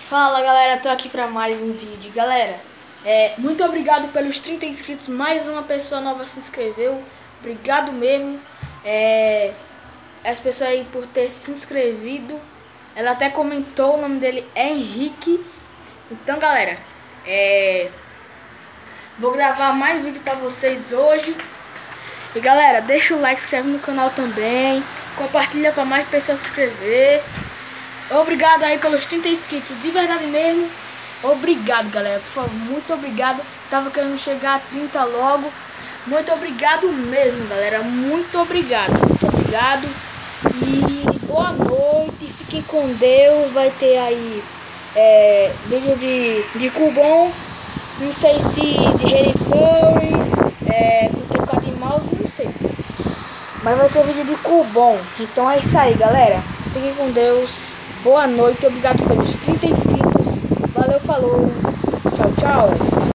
Fala galera, tô aqui pra mais um vídeo. Galera, muito obrigado pelos 30 inscritos. Mais uma pessoa nova se inscreveu. Obrigado mesmo. As pessoas aí por ter se inscrevido. Ela até comentou, o nome dele é Henrique. Então galera, vou gravar mais vídeo pra vocês hoje. E galera, deixa o like, se inscreve no canal também. Compartilha pra mais pessoas se inscrever. Obrigado aí pelos 30 inscritos, de verdade mesmo. Obrigado, galera, por favor, muito obrigado. Tava querendo chegar a 30 logo. Muito obrigado mesmo, galera. Muito obrigado. E boa noite, fiquem com Deus. Vai ter aí vídeo de Cubon. Não sei se de Harry Furry, com teclado de mouse, não sei. Mas vai ter vídeo de Cubon. Então é isso aí, galera. Fiquem com Deus. Boa noite, obrigado pelos 30 inscritos. Valeu, falou. Tchau, tchau.